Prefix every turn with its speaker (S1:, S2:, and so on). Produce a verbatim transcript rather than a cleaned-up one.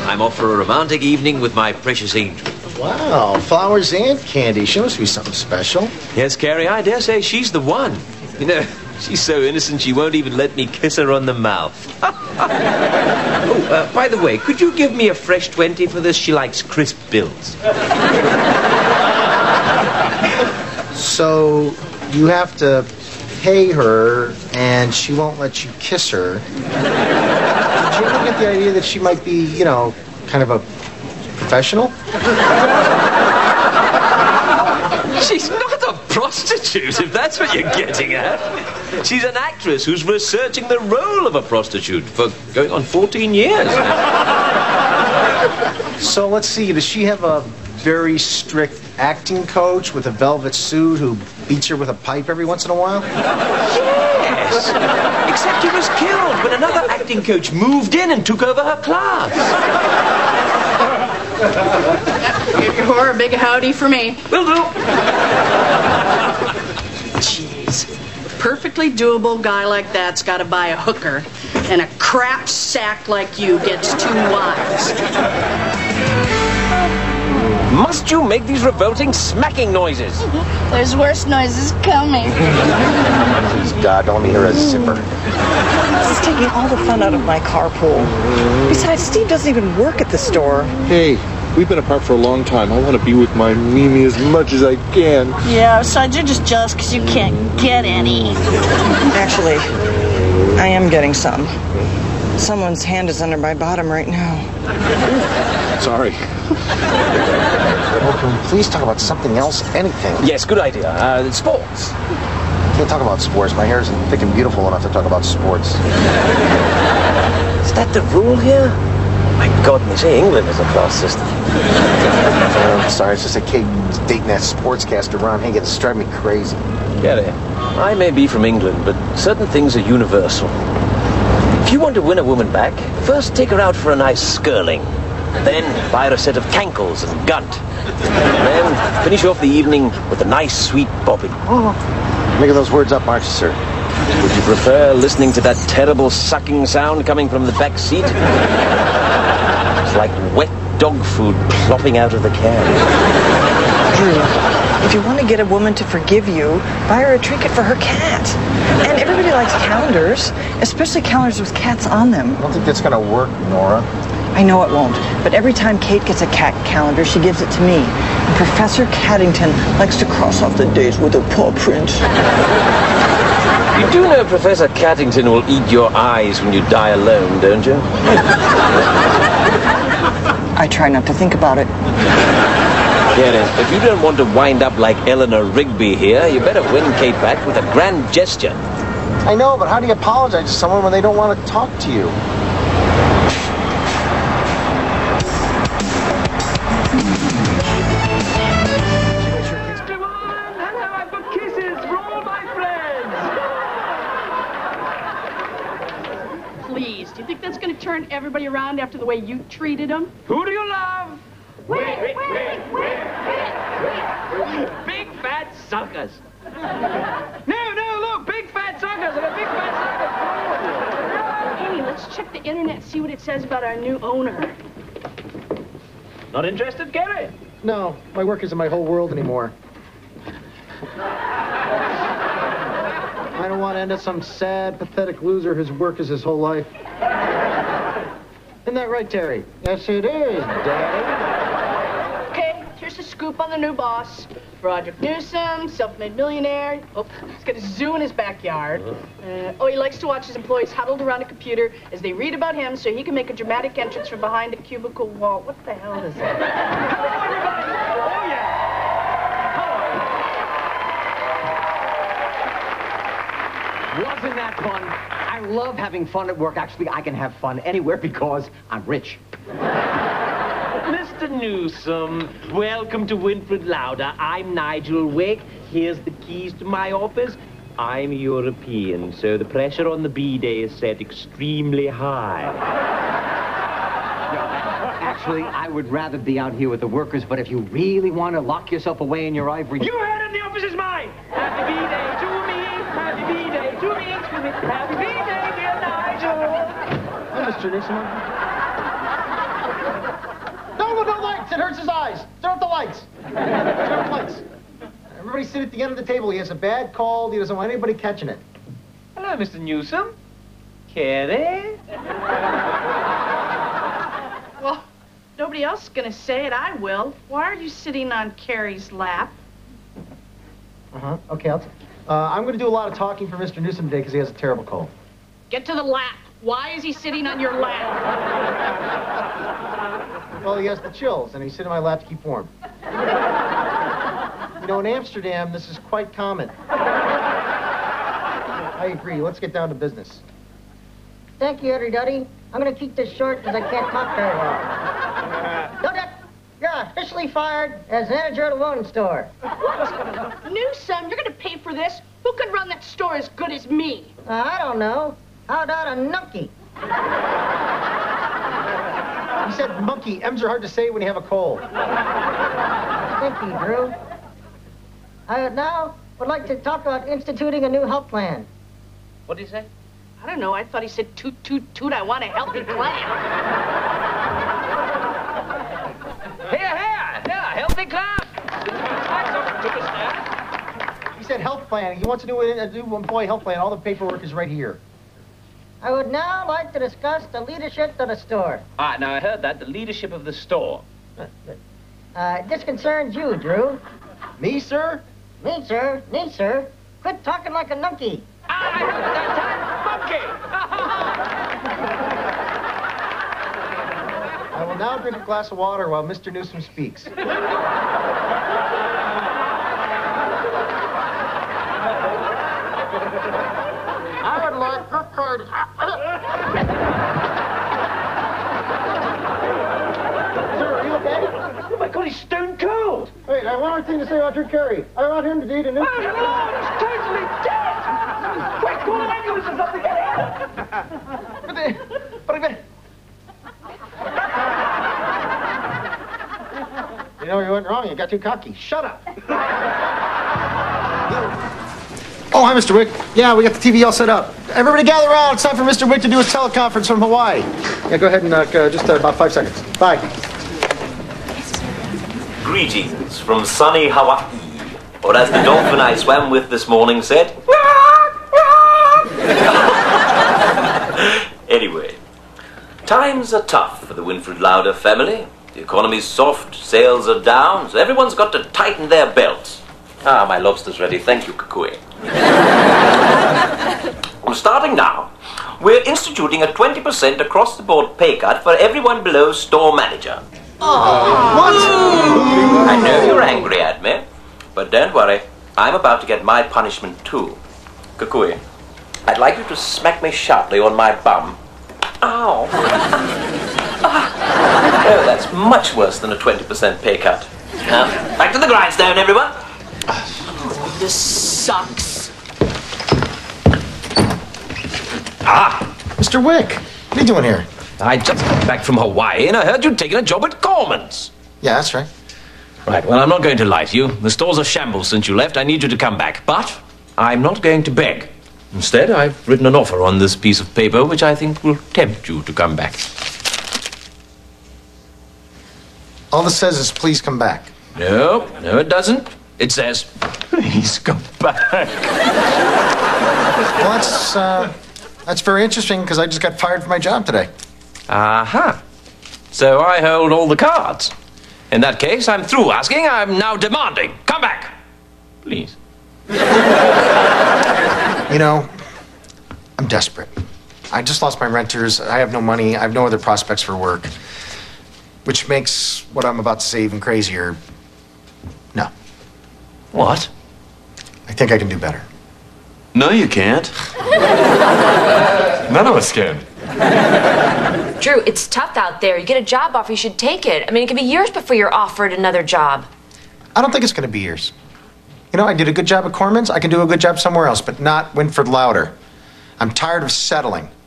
S1: I'm off for a romantic evening with my precious angel.
S2: Wow, flowers and candy. She must be something special.
S1: Yes, Carrie, I dare say she's the one. You know, she's so innocent she won't even let me kiss her on the mouth. Oh, uh, by the way, could you give me a fresh twenty for this? She likes crisp bills.
S2: So, you have to pay her, and she won't let you kiss her. Did you ever get the idea that she might be, you know, kind of a professional?
S1: She's not a prostitute, if that's what you're getting at. She's an actress who's researching the role of a prostitute for going on fourteen years.
S2: So, let's see, does she have a very strict acting coach with a velvet suit who beats her with a pipe every once in a while?
S1: Yes! Except he was killed when another acting coach moved in and took over her class.
S3: Or a big howdy for me.
S1: Will do.
S3: Jeez. A perfectly doable guy like that's got to buy a hooker, and a crap sack like you gets two wives.
S1: Must you make these revolting smacking noises?
S4: There's worse noises coming.
S2: Please, God, don't let me hear a zipper.
S5: This is taking all the fun out of my carpool. Besides, Steve doesn't even work at the store.
S6: Hey, we've been apart for a long time. I want to be with my Mimi as much as I can.
S4: Yeah, besides, you're just jealous because you can't get any.
S5: Actually, I am getting some. Someone's hand is under my bottom right now.
S6: Sorry.
S2: Oh, can we please talk about something else? Anything.
S1: Yes, good idea. Uh, sports.
S2: Can't talk about sports. My hair isn't thick and beautiful enough to talk about sports.
S1: Is that the rule here? My God, they say England is a class system.
S2: uh, sorry, it's just a kid dating that sportscaster Ron Hagen. It's driving me crazy.
S1: Get it? I may be from England, but certain things are universal. If you want to win a woman back, first take her out for a nice skirling. Then buy her a set of cankles and gunt. And then finish off the evening with a nice sweet bobbing.
S2: Oh, making those words up, aren't you, sir?
S1: Would you prefer listening to that terrible sucking sound coming from the back seat? It's like wet dog food plopping out of the can.
S5: Drew, if you want to get a woman to forgive you, buy her a trinket for her cat. And everybody likes calendars, especially calendars with cats on them.
S2: I don't think that's going to work, Nora.
S5: I know it won't, but every time Kate gets a cat calendar, she gives it to me. And Professor Caddington likes to cross off the days with a paw print.
S1: You do know Professor Caddington will eat your eyes when you die alone, don't you?
S5: I try not to think about it.
S1: Get it. If you don't want to wind up like Eleanor Rigby here, you better win Kate back with a grand gesture.
S2: I know, but how do you apologize to someone when they don't want to talk to you?
S3: Please, do you think that's going to turn everybody around after the way you treated them?
S1: Who do you love?
S3: Wait, wait, wait, wait, wait.
S1: Big fat suckers. No, no, look, big fat suckers and a big fat sucker.
S3: Hey, let's check the internet and see what it says about our new owner.
S1: Not interested, Gary?
S2: No, my work isn't my whole world anymore. I don't want to end up some sad, pathetic loser whose work is his whole life. Isn't that right, Terry? Yes, it is, Daddy.
S3: Okay, here's the scoop on the new boss. Broderick Newsom, self-made millionaire. Oh, he's got a zoo in his backyard. Uh, oh, he likes to watch his employees huddled around a computer as they read about him so he can make a dramatic entrance from behind a cubicle wall. What the hell is that?
S1: Hello, everybody. Oh, yeah.
S7: Wasn't that fun? I love having fun at work. Actually, I can have fun anywhere because I'm rich.
S1: Mister Newsom, welcome to Winfred Lauder. I'm Nigel Wick. Here's the keys to my office. I'm European, so the pressure on the B-Day is set extremely high.
S7: Actually, I would rather be out here with the workers, but if you really want to lock yourself away in your ivory...
S1: You heard it, the office is mine! Happy B-Day to me! Happy B-Day to me! Excuse me! Happy B-Day, dear Nigel!
S2: Hi, Mister Nixon. lights! It hurts his eyes! Turn off the lights! Turn off the lights! Everybody sit at the end of the table. He has a bad cold. He doesn't want anybody catching it.
S8: Hello, Mister Newsom. Carey?
S3: Well, nobody else is gonna say it. I will. Why are you sitting on Carrie's lap?
S2: Uh-huh. Okay, I'll t uh, I'm going to do a lot of talking for Mister Newsom today because he has a terrible cold.
S3: Get to the lap. Why is he sitting on your lap?
S2: Well, he has the chills, and he's sitting on my lap to keep warm. You know, in Amsterdam, this is quite common. I agree. Let's get down to business.
S9: Thank you, everybody. I'm going to keep this short because I can't talk very well. Donut, you're officially fired as manager of the women's store.
S3: Newsom, you're gonna pay for this? Who could run that store as good as me?
S9: Uh, I don't know. How about a nunkey?
S2: He said monkey. M's are hard to say when you have a cold.
S9: Thank you, Drew. I now would like to talk about instituting a new health plan.
S8: What did he say?
S3: I don't know. I thought he said toot, toot, toot. I want a healthy plan.
S8: Here, here! Here, healthy class!
S2: He said health plan. He wants to do a new employee health plan. All the paperwork is right here.
S9: I would now like to discuss the leadership of the store.
S8: Ah, now I heard that, the leadership of the store.
S9: Uh, this concerns you, Drew.
S2: Me, sir?
S9: Me, sir. Me, sir. Quit talking like a nunkey.
S8: Ah, I heard that
S2: I will now drink a glass of water while Mister Newsom speaks. I would like her card. Sir, are you okay?
S8: Oh my God, he's stone cold!
S2: Wait, I have one more thing to say about Drew Carey. I want him to date a new...
S8: Oh no, he's totally dead! Quick, call an ambulance or something, get here!
S2: But the... But I... You know where you went wrong? You got too cocky. Shut up. Oh, hi, Mister Wick. Yeah, we got the T V all set up. Everybody gather around. It's time for Mister Wick to do his teleconference from Hawaii. Yeah, go ahead and uh, just uh, about five seconds. Bye.
S1: Greetings from sunny Hawaii. Or as the dolphin I swam with this morning said... Anyway, times are tough for the Winfred Lauder family. The economy's soft, sales are down, so everyone's got to tighten their belts. Ah, my lobster's ready. Thank you, Kukui. Well, starting now, we're instituting a twenty percent across-the-board pay cut for everyone below store manager.
S2: Oh. What?
S1: I know you're angry at me, but don't worry. I'm about to get my punishment, too. Kukui, I'd like you to smack me sharply on my bum. Ow. Oh, that's much worse than a twenty percent pay cut. Now, back to the grindstone, everyone.
S4: This sucks.
S1: Ah,
S2: Mister Wick, what are you doing here?
S1: I just got back from Hawaii and I heard you'd taken a job at Corman's.
S2: Yeah, that's right.
S1: Right, well, I'm not going to lie to you. The store's a shambles since you left. I need you to come back. But I'm not going to beg. Instead, I've written an offer on this piece of paper which I think will tempt you to come back.
S2: All this says is please come back.
S1: No, no it doesn't. It says, please come back.
S2: Well, that's, uh, that's very interesting because I just got fired from my job today.
S1: Aha. So I hold all the cards. In that case, I'm through asking. I'm now demanding. Come back. Please.
S2: You know, I'm desperate. I just lost my renters. I have no money. I have no other prospects for work. Which makes what I'm about to say even crazier. No.
S1: What?
S2: I think I can do better.
S6: No, you can't. None of us can.
S10: Drew, it's tough out there. You get a job offer, you should take it. I mean, it can be years before you're offered another job.
S2: I don't think it's going to be years. You know, I did a good job at Corman's. I can do a good job somewhere else, but not Winfred Lauder. I'm tired of settling.